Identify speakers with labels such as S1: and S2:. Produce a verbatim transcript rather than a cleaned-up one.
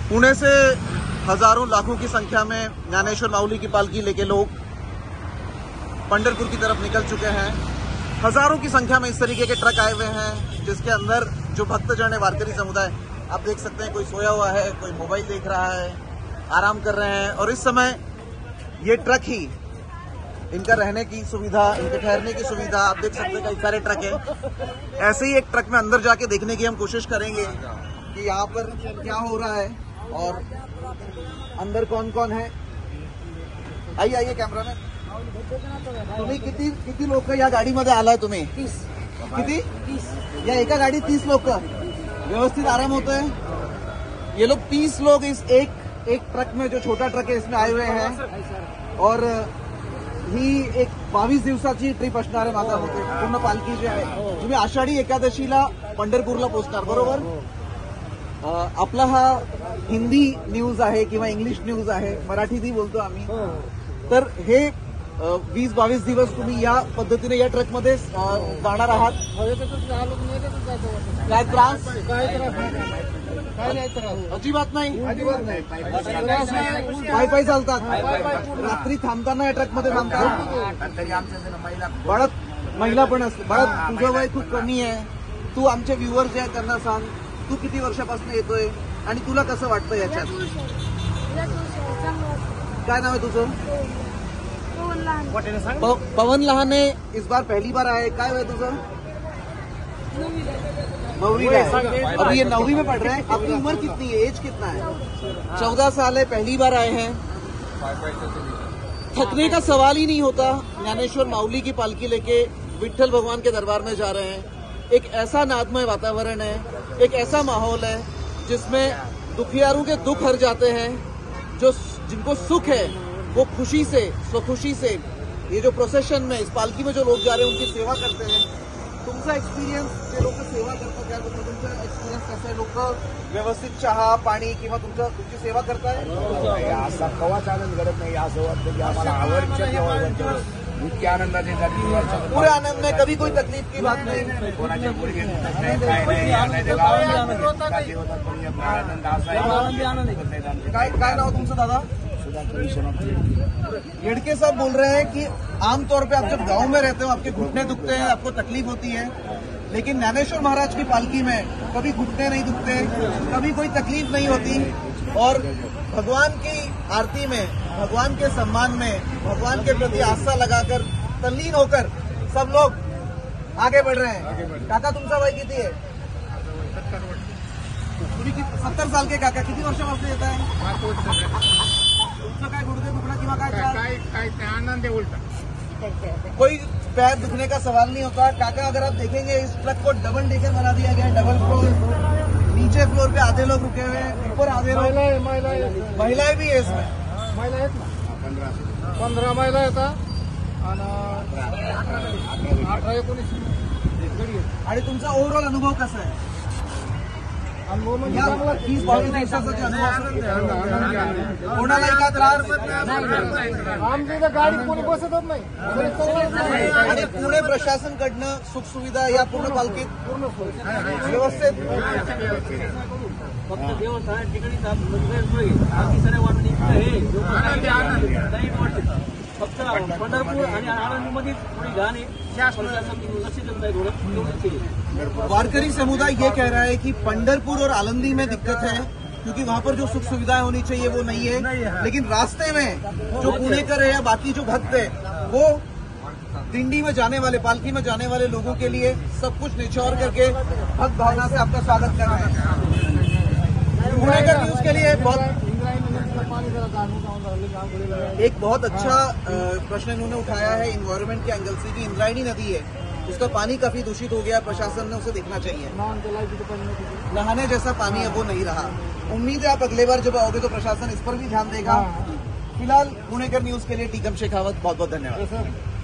S1: पुणे से हजारों लाखों की संख्या में ज्ञानेश्वर माऊली की पालकी लेके लोग पंढरपुर की तरफ निकल चुके हैं। हजारों की संख्या में इस तरीके के ट्रक आए हुए हैं जिसके अंदर जो भक्तजन है, वारकरी समुदाय, आप देख सकते हैं कोई सोया हुआ है, कोई मोबाइल देख रहा है, आराम कर रहे हैं। और इस समय ये ट्रक ही इनका रहने की सुविधा, इनके ठहरने की सुविधा, आप देख सकते हैं कई सारे ट्रक है। ऐसे ही एक ट्रक में अंदर जाके देखने की हम कोशिश करेंगे कि यहाँ पर क्या हो रहा है और अंदर कौन कौन है। आइए आइए कैमरा में। तुम्ही किती किती लोक या गाडीमध्ये आलाय तुम्ही? तीस। किती? तीस। या एका गाडी तीस लोक व्यवस्थित आराम होते हैं। ये लोग तीस लोग इस एक एक ट्रक में, जो छोटा ट्रक है, इसमें आए हुए हैं। और ही एक बावीस दिवसाची ट्रिप असणार आहे माझा होते पूर्ण पालखी जी आहे। तुम्ही आषाढी एकादशीला पंढरपूरला पोहोचणार, बरोबर? आपला हा हिंदी न्यूज आहे किंवा इंग्लिश न्यूज आहे, मराठीतही बोलतो आम्ही। तर हे वीस बावीस दिवस तुम्ही या पद्धतीने या ट्रकमध्ये जाणार आहात। काय त्रास? काय नाही त्रास, अजिबात नाही, अजिबात नाही। पायी पायी चालतात, रात्री थांबताना या ट्रकमध्ये थांबतात। बाळत महिला पण असते। बाळत तुझं वय खूप कमी आहे, तू आमचे व्ह्युअर जे आहे त्यांना सांग, तू किती वर्षापासून येतोय आणि तुला कसं वाटतं याच्यात? काय नाव आहे तुझं? पवन लहाने। इस बार पहली बार आए, काय है तुझं? नौवीं है, अभी ये नौवीं में पढ़ रहे हैं। आपकी उम्र कितनी है, एज कितना है? चौदह साल है, पहली बार आए हैं। थकने का सवाल ही नहीं होता। ज्ञानेश्वर माऊली की पालकी लेके विठ्ठल भगवान के दरबार में जा रहे हैं। एक ऐसा नादमय वातावरण है, एक ऐसा माहौल है जिसमें दुखियारों के दुख हर जाते हैं, जो जिनको सुख है वो खुशी से, स्वखुशी से ये जो प्रोसेशन में, इस पालकी में जो लोग जा रहे हैं उनकी सेवा करते हैं। तुमचा एक्सपिरियन्स, जे लोक सेवा करतात त्या तुमचा एक्सपिरियन्स कसा आहे? लोक व्यवस्थित चहा पाणी किंवा तुमच्या तुमची सेवा करताय?
S2: असा कवाच आनंद घडत नाही। असं वाटतं की आम्हाला आवडतं, इतक्या आनंदाने
S1: पूरे आनंद में, कभी कोई तकलीफ की बात नहीं।
S2: कोणाच्या गुडघे दुखत नाही, काय नाही, आनंद
S1: काय काय नाव तुमचं दादा? येडके साहब बोल रहे हैं कि आमतौर पे आप जब गांव में रहते हो आपके घुटने दुखते हैं, आपको तकलीफ होती है, लेकिन ज्ञानेश्वर महाराज की पालकी में कभी घुटने नहीं दुखते, कभी कोई तकलीफ नहीं होती। और भगवान की आरती में, भगवान के सम्मान में, भगवान के प्रति आस्था लगाकर, तल्लीन होकर सब लोग आगे बढ़ रहे हैं। काका तुमचा वय किती आहे? तुम्ही सत्तर साल के काका, किती वर्षापासून येत आहे? तुमचं काय गुडघे दुखणं किंवा काय
S2: काय आनंद है उल्टा,
S1: कोई पैर दुखने का सवाल नहीं होता। काका, अगर आप देखेंगे इस ट्रक को डबल डेकर बना दिया गया है, डबल फ्लोर। नीचे फ्लोर पे आधे लोग रुके हुए हैं, ऊपर आधे लोग, महिलाएं भी है इसमें।
S2: महिला आहेत ना, पंधरा महिला येतात आणि अठरा एकोणीस।
S1: आणि तुमचा ओव्हरऑल अनुभव कसा आहे? तीस बावीस दिवसाचा अनुभव कोणालाही का त्रास?
S2: आमच्या गाडी कोणी बसतच नाही।
S1: आणि पुणे प्रशासनकडनं सुखसुविधा या पूर्ण पालखीत पूर्ण व्यवस्थित
S3: फक्त देवस्थान ठिकाणी बाकी सगळ्या वाटणी फक्त पंढरपूर आणि आळंदीमध्येच थोडी घाण आहे, लक्ष देत नाही थोडं।
S1: वारकरी समुदाय ये कह रहा है कि पंढरपुर और आलंदी में दिक्कत है क्योंकि वहां पर जो सुख सुविधाएं होनी चाहिए वो नहीं है, लेकिन रास्ते में जो पुणेकर है या बाकी जो भक्त है वो दिंडी में जाने वाले, पालकी में जाने वाले लोगों के लिए सब कुछ निछोड़ करके भक्त भावना से आपका स्वागत कर रहे हैं। पुणेकर न्यूज के लिए बहुत एक बहुत अच्छा प्रश्न इन्होंने उठाया है इन्वायरमेंट के एंगल से कि इंद्रायणी नदी है, उसका पानी काफी दूषित हो गया, प्रशासन ने उसे देखना चाहिए। नहाने जैसा पानी है वो नहीं रहा। उम्मीद है आप अगले बार जब आओगे तो प्रशासन इस पर भी ध्यान देगा। फिलहाल पुणेकर न्यूज के लिए टीकम शेखावत, बहुत बहुत धन्यवाद।